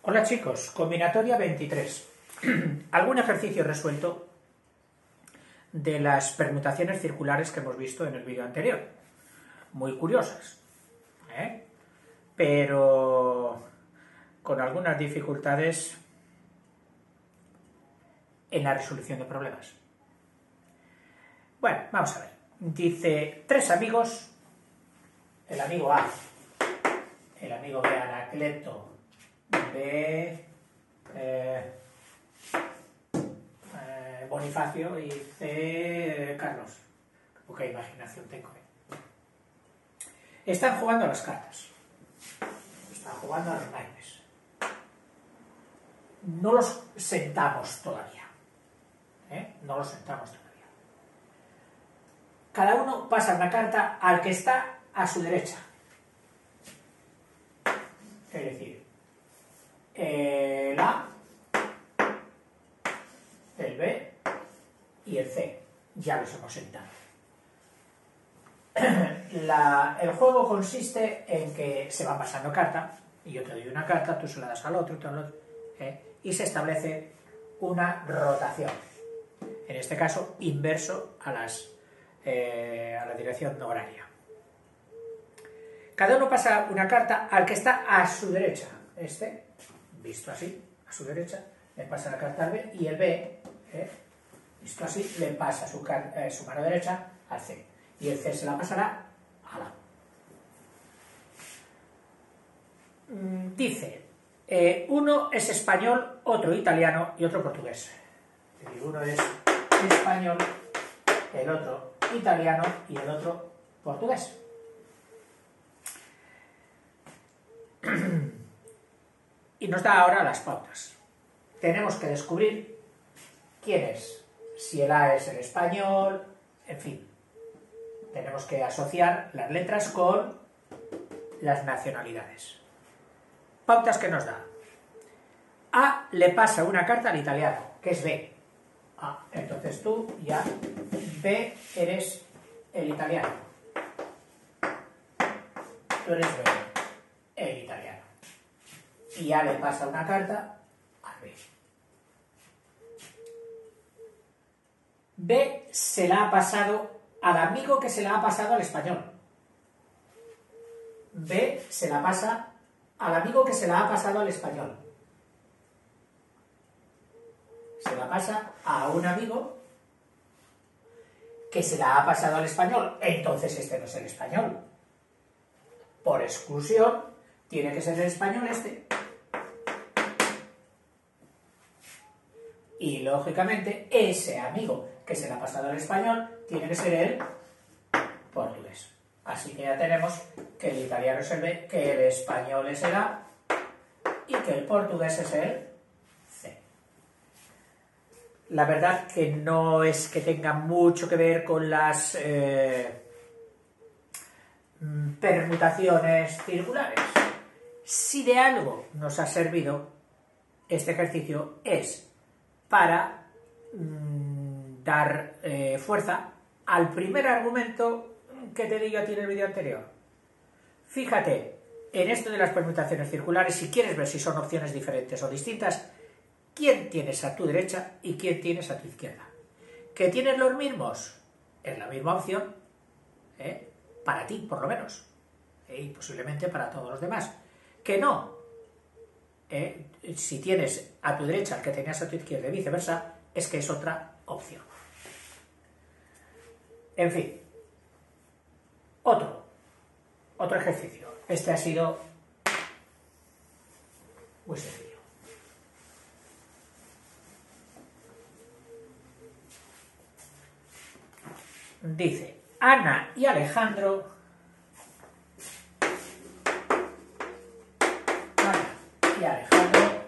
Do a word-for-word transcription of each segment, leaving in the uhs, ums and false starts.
Hola chicos, combinatoria veintitrés. Algún ejercicio resuelto de las permutaciones circulares que hemos visto en el vídeo anterior. Muy curiosas, ¿eh? Pero con algunas dificultades en la resolución de problemas. Bueno, vamos a ver. Dice, tres amigos, el amigo A, el amigo B, Anacleto, B, eh, eh, Bonifacio y C, eh, Carlos. Poca imaginación tengo. ¿eh? Están jugando a las cartas. Están jugando a los naipes. No los sentamos todavía. ¿eh? No los sentamos todavía. Cada uno pasa una carta al que está a su derecha. Es decir, el A, el B y el C. Ya los hemos sentado. La, el juego consiste en que se va pasando carta, y yo te doy una carta, tú se la das al otro, tú al otro, ¿eh? y se establece una rotación. En este caso, inverso a, las, eh, a la dirección horaria. Cada uno pasa una carta al que está a su derecha. Este, visto así, a su derecha, le pasa la carta al B, y el B, eh, visto así, le pasa su, eh, su mano derecha al C. Y el C se la pasará a la. Dice, eh, uno es español, otro italiano y otro portugués. Es decir, uno es español, el otro italiano y el otro portugués. Y nos da ahora las pautas. Tenemos que descubrir quién es, si el A es el español, en fin. Tenemos que asociar las letras con las nacionalidades. Pautas que nos da. A le pasa una carta al italiano, que es B. Ah, entonces tú ya, B, eres el italiano. Tú eres B, el italiano. Y A le pasa una carta a B. B se la ha pasado al amigo que se la ha pasado al español. B se la pasa al amigo que se la ha pasado al español. Se la pasa a un amigo que se la ha pasado al español. Entonces este no es el español. Por exclusión, tiene que ser el español este. Y lógicamente, ese amigo que se la ha pasado al español tiene que ser el portugués. Así que ya tenemos que el italiano es el B, que el español es el A y que el portugués es el C. La verdad que no es que tenga mucho que ver con las eh, permutaciones circulares. Si de algo nos ha servido este ejercicio es para mmm, dar eh, fuerza al primer argumento que te digo a ti en el vídeo anterior. Fíjate, en esto de las permutaciones circulares, si quieres ver si son opciones diferentes o distintas, ¿quién tienes a tu derecha y quién tienes a tu izquierda? ¿Que tienes los mismos? Es la misma opción, ¿eh? Para ti, por lo menos, ¿eh? Y posiblemente para todos los demás. ¿Que no? ¿Eh? Si tienes a tu derecha el que tenías a tu izquierda y viceversa, es que es otra opción. En fin, otro, otro ejercicio. Este ha sido muy sencillo. Dice, Ana y Alejandro Ana y Alejandro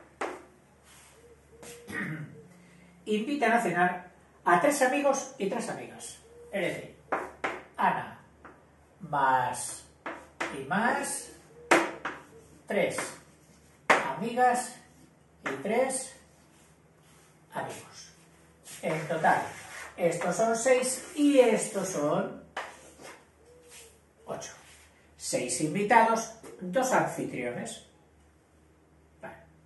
invitan a cenar a tres amigos y tres amigas. Es decir, Ana más y más tres amigas y tres amigos. En total, estos son seis y estos son ocho. Seis invitados, dos anfitriones. Vale.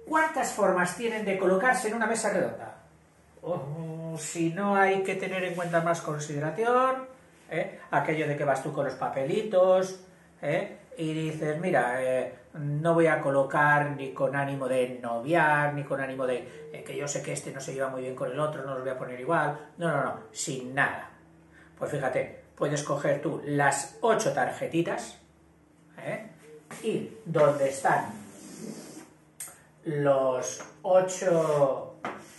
¿Cuántas formas tienen de colocarse en una mesa redonda? Oh, si no hay que tener en cuenta más consideración, ¿eh? Aquello de que vas tú con los papelitos, ¿eh? Y dices, mira, eh, no voy a colocar ni con ánimo de noviar, ni con ánimo de eh, que yo sé que este no se lleva muy bien con el otro, no los voy a poner igual. No, no, no, sin nada. Pues fíjate, puedes coger tú las ocho tarjetitas, ¿eh? Y donde están los ocho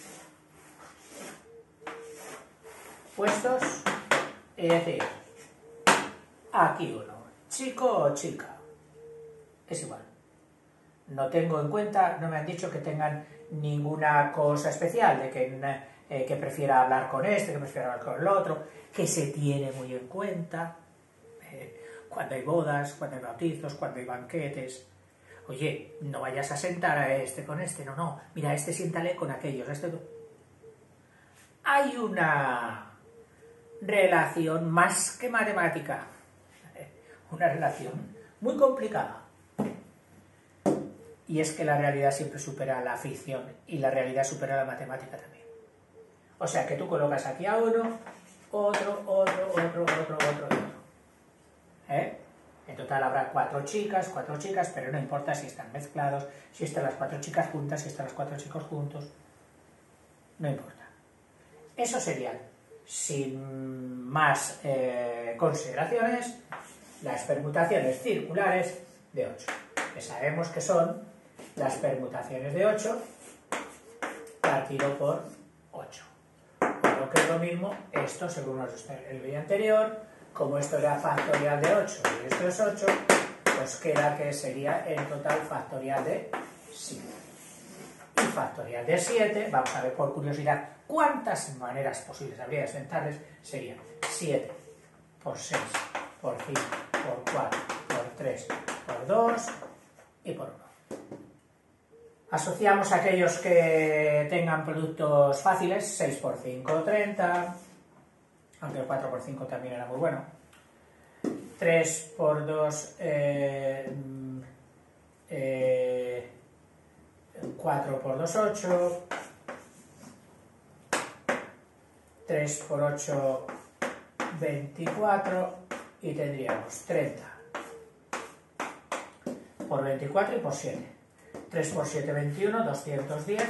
puestos, y decir, aquí uno, chico o chica, es igual. No tengo en cuenta, no me han dicho que tengan ninguna cosa especial, de que, eh, que prefiera hablar con este, que prefiera hablar con el otro, que se tiene muy en cuenta, eh, cuando hay bodas, cuando hay bautizos, cuando hay banquetes. Oye, no vayas a sentar a este con este, no, no, mira, este siéntale con aquellos, este... Hay una relación más que matemática, una relación muy complicada. Y es que la realidad siempre supera la ficción y la realidad supera la matemática también. O sea que tú colocas aquí a uno, otro, otro, otro, otro, otro, otro. ¿Eh? En total habrá cuatro chicas, cuatro chicas, pero no importa si están mezclados, si están las cuatro chicas juntas, si están los cuatro chicos juntos. No importa. Eso serían, sin más eh, consideraciones, las permutaciones circulares de ocho. Que sabemos que son las permutaciones de ocho partido por ocho. Por lo que es lo mismo, esto según el vídeo anterior, como esto era factorial de ocho y esto es ocho, pues queda que sería en total factorial de siete. Y factorial de siete, vamos a ver por curiosidad cuántas maneras posibles habría de sentarles, serían siete por seis, por cinco, por cuatro, por tres, por dos y por uno. Asociamos a aquellos que tengan productos fáciles, seis por cinco, treinta, aunque el cuatro por cinco también era muy bueno. tres por dos, eh, eh, cuatro por dos, ocho. tres por ocho, veinticuatro. Y tendríamos treinta por veinticuatro y por siete. tres por siete, veintiuno, doscientos diez.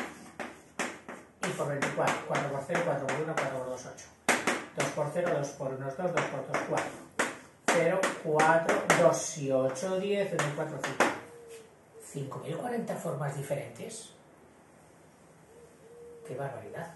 Y por veinticuatro, cuatro por cero, cuatro por uno, cuatro por dos, ocho. dos por cero, dos por uno, dos, dos por dos, cuatro. cero, cuatro, dos y ocho, diez, veinticuatro, cinco. cinco mil cuarenta formas diferentes. ¡Qué barbaridad!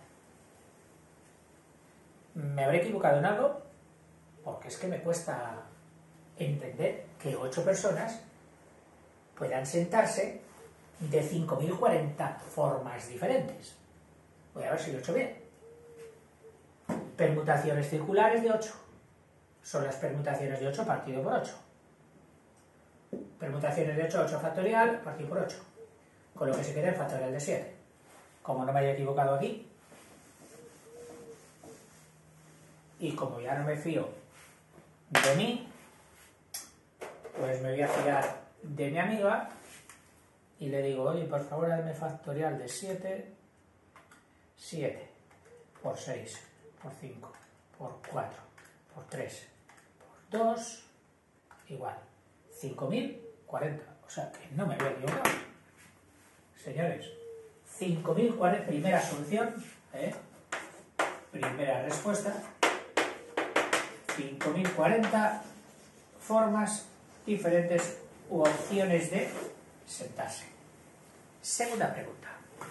¿Me habré equivocado en algo? Porque es que me cuesta entender que ocho personas puedan sentarse de cinco mil cuarenta formas diferentes. Voy a ver si lo he hecho bien. Permutaciones circulares de ocho. Son las permutaciones de ocho partido por ocho. Permutaciones de ocho, ocho factorial, partido por ocho. Con lo que se queda el factorial de siete. Como no me haya equivocado aquí, y como ya no me fío de mí, pues me voy a fiar de mi amiga y le digo, oye, por favor, hazme factorial de siete, siete por seis, por cinco, por cuatro, por tres, por dos, igual, cinco mil cuarenta. O sea, que no me había equivocado. Señores, cinco mil cuarenta, primera solución, ¿eh? Primera respuesta, cinco mil cuarenta formas diferentes u opciones de sentarse. Segunda pregunta.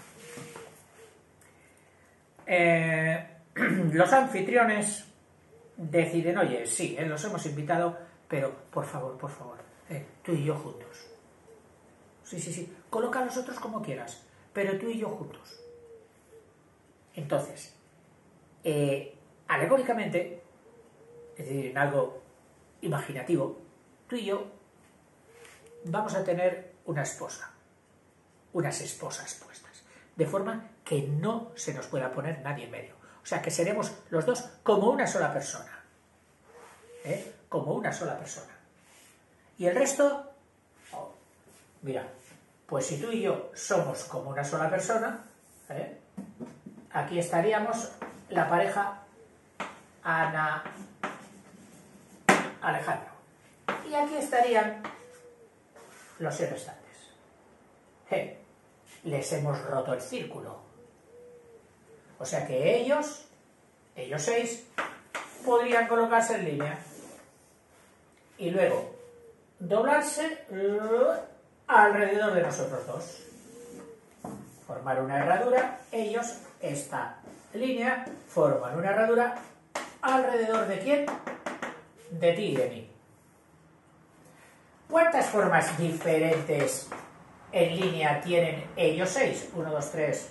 Eh, los anfitriones deciden, oye, sí, eh, los hemos invitado, pero por favor, por favor, eh, tú y yo juntos. Sí, sí, sí, coloca a los otros como quieras, pero tú y yo juntos. Entonces, eh, alegóricamente, es decir, en algo imaginativo, tú y yo vamos a tener una esposa, unas esposas puestas, de forma que no se nos pueda poner nadie en medio. O sea, que seremos los dos como una sola persona, ¿eh? Como una sola persona. Y el resto, oh, mira, Pues si tú y yo somos como una sola persona, ¿eh? Aquí estaríamos la pareja Ana Alejandro. Y aquí estarían los seis restantes. ¿Eh? Les hemos roto el círculo. O sea que ellos, ellos seis, podrían colocarse en línea. Y luego doblarse uh, alrededor de nosotros dos. Formar una herradura. Ellos, esta línea, forman una herradura alrededor de ¿quién? De ti y de mí. ¿Cuántas formas diferentes en línea tienen ellos seis? uno, dos, tres.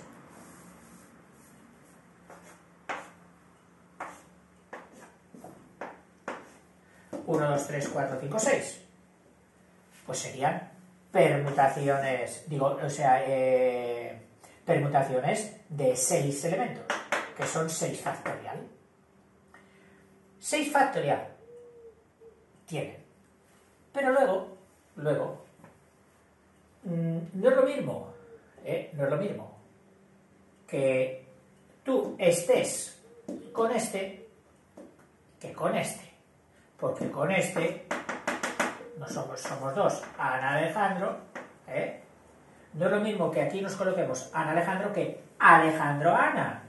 uno, dos, tres, cuatro, cinco, seis. Pues serían permutaciones, digo, o sea, eh, permutaciones de seis elementos, que son seis factorial. seis factorial tienen. Pero luego, luego, mmm, no es lo mismo, ¿eh? No es lo mismo que tú estés con este que con este. Porque con este, no somos, somos dos, Ana Alejandro, ¿eh? No es lo mismo que aquí nos coloquemos Ana Alejandro que Alejandro Ana.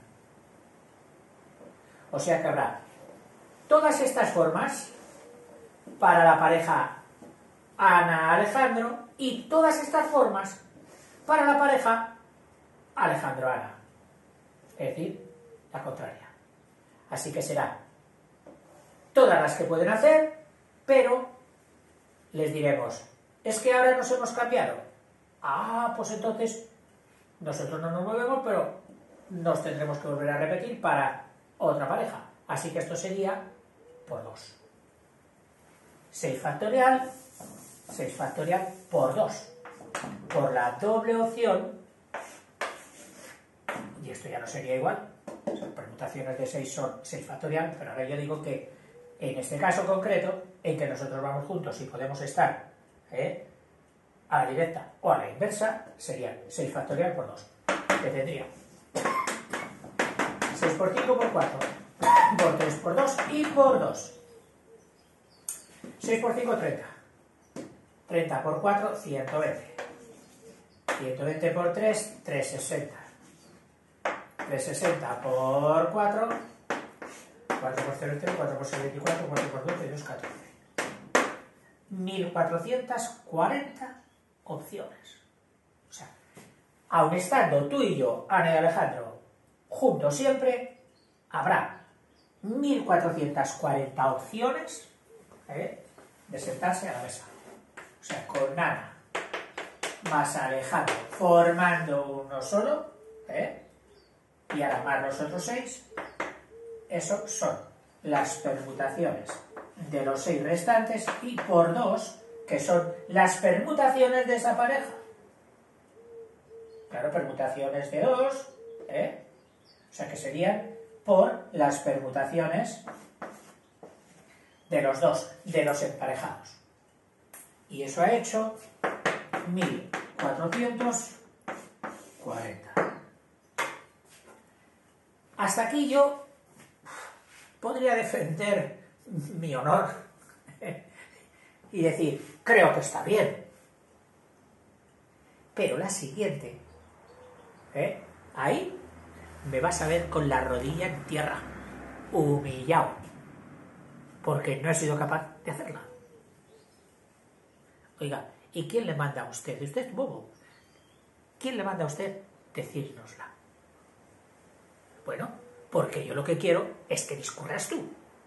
O sea que habrá todas estas formas para la pareja Ana Alejandro y todas estas formas para la pareja Alejandro Ana. Es decir, la contraria. Así que será todas las que pueden hacer, pero les diremos, es que ahora nos hemos cambiado. Ah, pues entonces nosotros no nos movemos, pero nos tendremos que volver a repetir para otra pareja. Así que esto sería por dos. seis factorial, seis factorial por dos. Por la doble opción, y esto ya no sería igual, las permutaciones de seis son seis factorial, pero ahora yo digo que en este caso concreto, en que nosotros vamos juntos y podemos estar ¿eh? a la directa o a la inversa, serían seis factorial por dos, que tendría seis por cinco por cuatro, por tres por dos y por dos. seis por cinco, treinta. treinta por cuatro, ciento veinte. ciento veinte por tres, trescientos sesenta. trescientos sesenta por cuatro, cuatro por cero, tres, cuatro por seis, veinticuatro, cuatro por dos, veintidós, catorce. mil cuatrocientas cuarenta opciones. O sea, aun estando tú y yo, Ana y Alejandro, juntos siempre, habrá mil cuatrocientas cuarenta opciones ¿eh? de sentarse a la mesa. O sea, con Ana más Alejandro formando uno solo, ¿eh? y ahora más los otros seis, eso son las permutaciones de los seis restantes y por dos, que son las permutaciones de esa pareja. Claro, permutaciones de dos, ¿eh? o sea que serían por las permutaciones de los dos, de los emparejados. Y eso ha hecho mil cuatrocientos cuarenta. Hasta aquí yo podría defender mi honor y decir, creo que está bien. Pero la siguiente, ¿eh? ahí me vas a ver con la rodilla en tierra, humillado, porque no he sido capaz de hacerla. Oiga, ¿y quién le manda a usted? Usted es bobo. ¿Quién le manda a usted decírnosla? Bueno, porque yo lo que quiero es que discurras tú.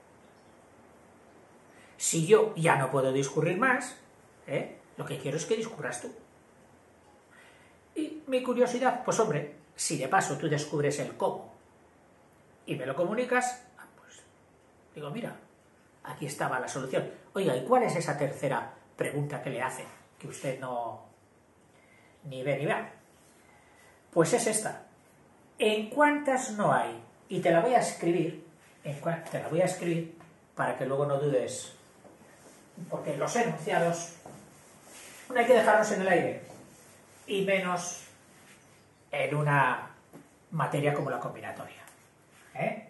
Si yo ya no puedo discurrir más, ¿eh? lo que quiero es que discurras tú. Y mi curiosidad, pues hombre, si de paso tú descubres el cómo y me lo comunicas, pues digo, mira, aquí estaba la solución. Oiga, ¿y cuál es esa tercera pregunta que le hacen, que usted no ni ve ni ve? Pues es esta. ¿En cuántas no hay? Y te la voy a escribir, en te la voy a escribir para que luego no dudes, porque los enunciados no hay que dejarlos en el aire. y menos en una materia como la combinatoria. ¿Eh?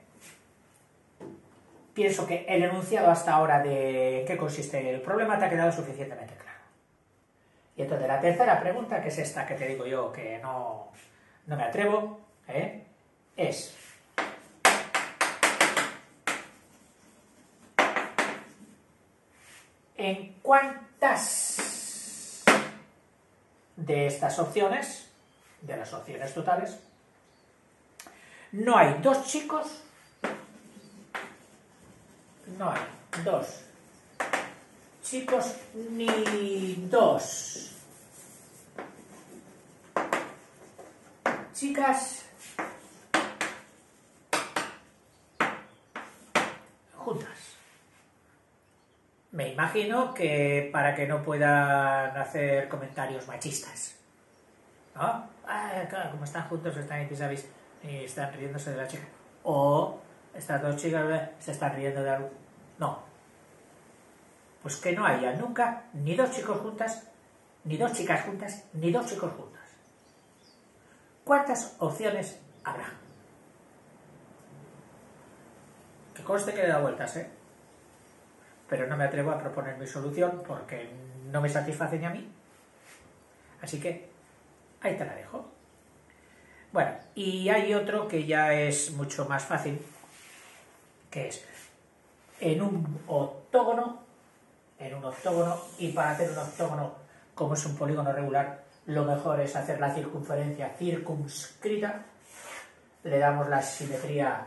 Pienso que el enunciado hasta ahora de en qué consiste el problema te ha quedado suficientemente claro. Y entonces la tercera pregunta, que es esta que te digo yo que no, no me atrevo, ¿eh? es ¿en cuántas de estas opciones, de las opciones totales, no hay dos chicos, no hay dos chicos ni dos chicas juntas? Me imagino que para que no puedan hacer comentarios machistas, ¿no? Ah, claro, como están juntos, están en vis y están riéndose de la chica. O estas dos chicas se están riendo de algo. No. Pues que no haya nunca ni dos chicos juntas, ni dos chicas juntas, ni dos chicos juntas. ¿Cuántas opciones habrá? Que conste que le he dado vueltas, ¿eh? Pero no me atrevo a proponer mi solución porque no me satisface ni a mí. Así que ahí te la dejo. Bueno, y hay otro que ya es mucho más fácil, que es en un octógono, en un octógono, y para hacer un octógono, como es un polígono regular, lo mejor es hacer la circunferencia circunscrita, le damos la simetría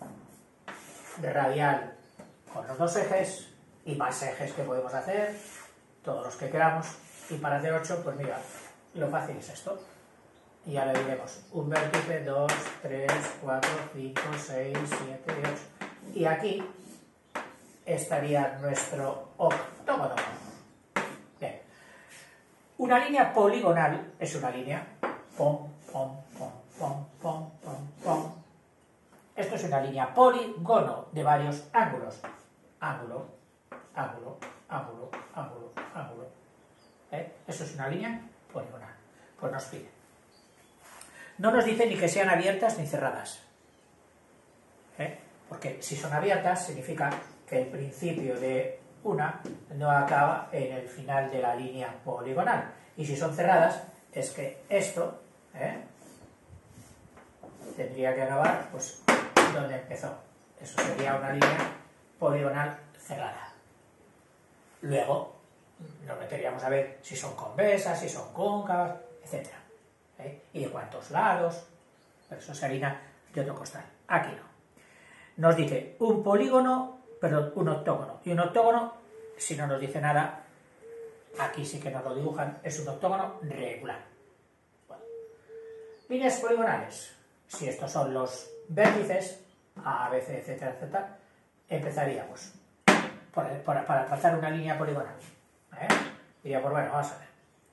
radial con los dos ejes, y más ejes que podemos hacer, todos los que queramos, y para hacer ocho, pues mira, lo fácil es esto. Y ya le diremos un vértice, dos, tres, cuatro, cinco, seis, siete y ocho. Y aquí estaría nuestro octógono. Bien. Una línea poligonal es una línea pom, pom, pom, pom, pom, pom, pom. Esto es una línea polígono de varios ángulos. Ángulo, ángulo, ángulo, ángulo, ángulo. ¿Eh? Eso es una línea poligonal. Pues nos pide. No nos dice ni que sean abiertas ni cerradas, ¿eh? Porque si son abiertas significa que el principio de una no acaba en el final de la línea poligonal, y si son cerradas es que esto, ¿eh? tendría que acabar pues donde empezó. Eso sería una línea poligonal cerrada. Luego nos meteríamos a ver si son convexas, si son cóncavas, etcétera. ¿Eh? Y de cuántos lados, pero eso se harina de otro costal. Aquí no. Nos dice un polígono, perdón, un octógono. Y un octógono, si no nos dice nada, aquí sí que nos lo dibujan, es un octógono regular. Bueno. Líneas poligonales. Si estos son los vértices, A, B, C, etcétera, etcétera, empezaríamos por, por, para trazar una línea poligonal. ¿Eh? Diríamos, bueno, vamos a ver.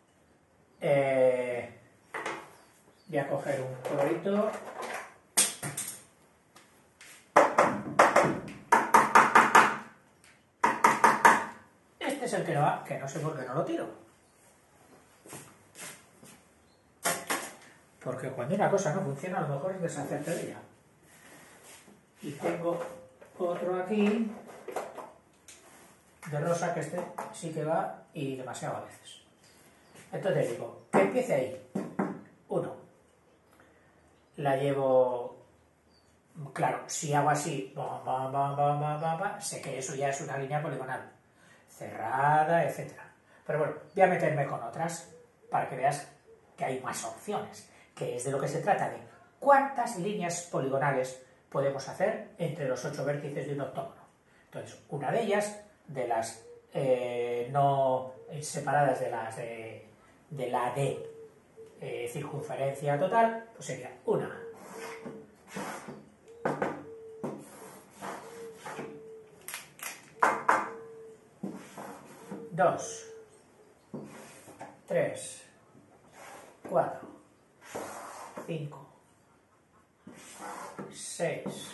Eh, Voy a coger un colorito. Este es el que no va, que no sé por qué no lo tiro. Porque cuando una cosa no funciona, a lo mejor es deshacerte de ella. Y tengo otro aquí, de rosa, que este sí que va, y demasiado a veces. Entonces digo, que empiece ahí. Uno. La llevo, claro, si hago así, bam, bam, bam, bam, bam, bam, bam, sé que eso ya es una línea poligonal, cerrada, etcétera. Pero bueno, voy a meterme con otras para que veas que hay más opciones, que es de lo que se trata, de cuántas líneas poligonales podemos hacer entre los ocho vértices de un octógono. Entonces, una de ellas, de las eh, no separadas de las de, de la de Eh, circunferencia total, pues sería una. Dos. Tres. Cuatro. Cinco. Seis.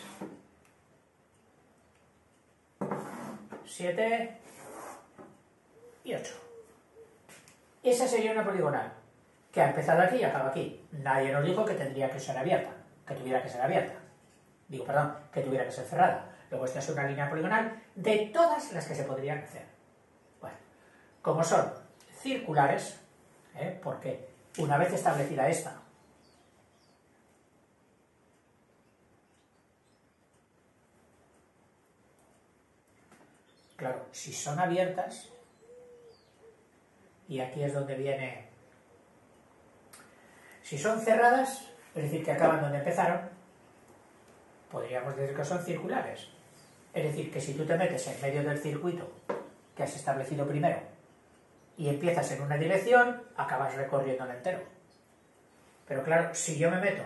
Siete. Y ocho. Esa sería una poligonal. que ha empezado aquí y acaba aquí. Nadie nos dijo que tendría que ser abierta, que tuviera que ser abierta. Digo, perdón, que tuviera que ser cerrada. Luego esta es una línea poligonal de todas las que se podrían hacer. Bueno, como son circulares, ¿eh? Porque una vez establecida esta, claro, si son abiertas, y aquí es donde viene, si son cerradas, es decir, que acaban donde empezaron, podríamos decir que son circulares. Es decir, que si tú te metes en medio del circuito que has establecido primero y empiezas en una dirección, acabas recorriendo el entero. Pero claro, si yo me meto,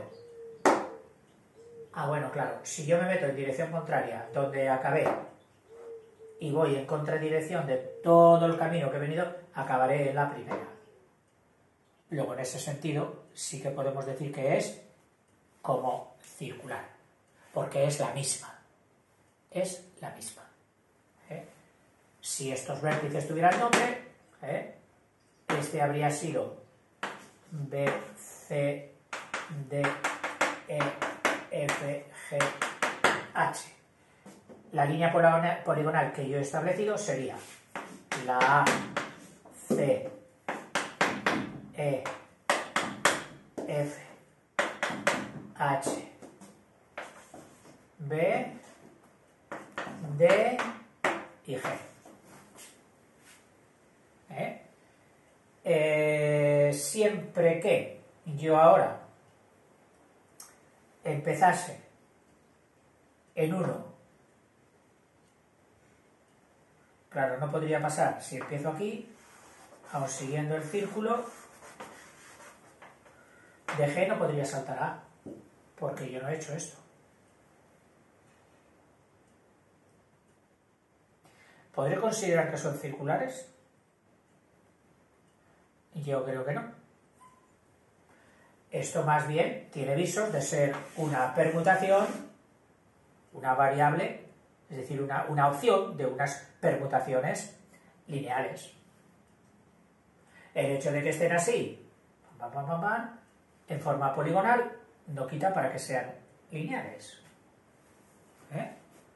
ah bueno, claro, si yo me meto en dirección contraria, donde acabé, y voy en contradirección de todo el camino que he venido, acabaré en la primera. Luego, en ese sentido, sí que podemos decir que es como circular, porque es la misma. Es la misma. ¿Eh? Si estos vértices tuvieran nombre, ¿eh? Este habría sido B, C, D, E, F, G, H. La línea poligonal que yo he establecido sería la A, C, E, F, H, B, D y G. ¿Eh? Eh, siempre que yo ahora empezase en uno, claro, no podría pasar si empiezo aquí, aun siguiendo el círculo, de G no podría saltar a A, porque yo no he hecho esto. ¿Podré considerar que son circulares? Yo creo que no. Esto más bien tiene visos de ser una permutación, una variable, es decir, una, una opción de unas permutaciones lineales. El hecho de que estén así, pam, pam, pam, pam, en forma poligonal, no quita para que sean lineales. ¿Eh?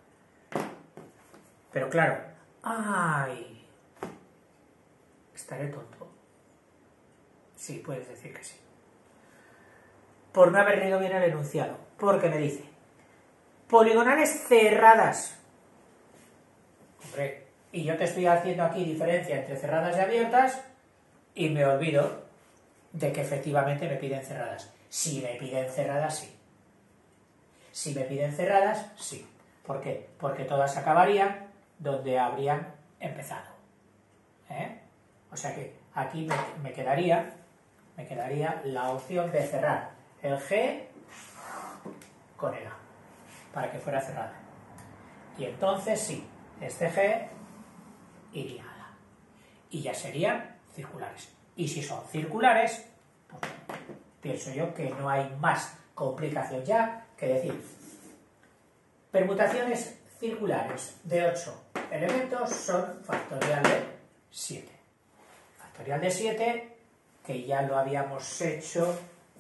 Pero claro, ¡ay! Estaré tonto. Sí, puedes decir que sí. Por no haber leído bien el enunciado. Porque me dice, poligonales cerradas. Hombre, y yo te estoy haciendo aquí diferencia entre cerradas y abiertas y me olvido de que efectivamente me piden cerradas. Si me piden cerradas, sí. Si me piden cerradas, sí. ¿Por qué? Porque todas acabarían donde habrían empezado. ¿Eh? O sea que aquí me, me quedaría me quedaría la opción de cerrar el G con el A, para que fuera cerrada. Y entonces sí, este G iría a la. Y ya serían circulares. Y si son circulares, pues pienso yo que no hay más complicación ya que decir permutaciones circulares de ocho elementos son factorial de siete. Factorial de siete, que ya lo habíamos hecho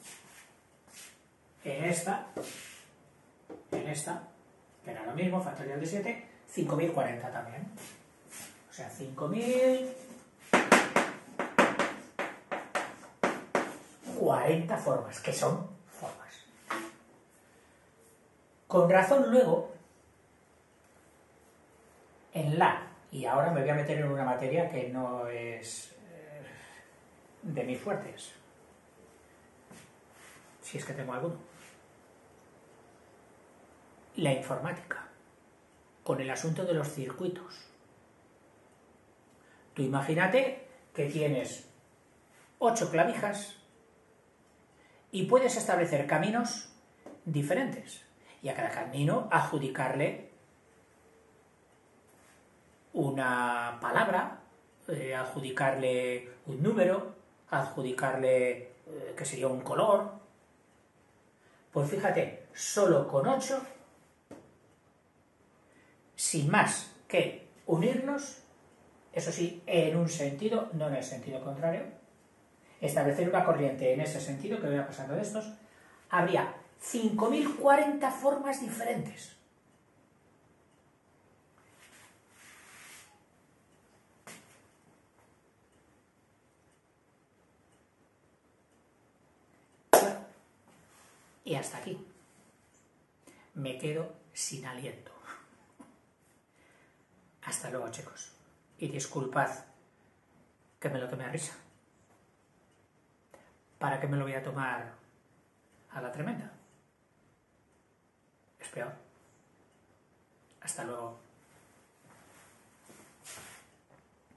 en esta, en esta, que era lo mismo, factorial de siete, cinco mil cuarenta también. O sea, cinco mil cuarenta formas, que son formas. Con razón luego, en la, y ahora me voy a meter en una materia que no es eh, de mis fuertes, si es que tengo alguno, la informática, con el asunto de los circuitos. Tú imagínate que tienes ocho clavijas y puedes establecer caminos diferentes y a cada camino adjudicarle una palabra, eh, adjudicarle un número, adjudicarle, eh, que sería un color. Pues fíjate, solo con ocho, sin más que unirlos, eso sí, en un sentido, no en el sentido contrario, establecer una corriente en ese sentido, que voy a pasando de estos, habría cinco mil cuarenta formas diferentes. Bueno, y hasta aquí. Me quedo sin aliento. Hasta luego, chicos. Y disculpad que me lo tome a risa. ¿Para qué me lo voy a tomar a la tremenda? Es peor. Hasta luego.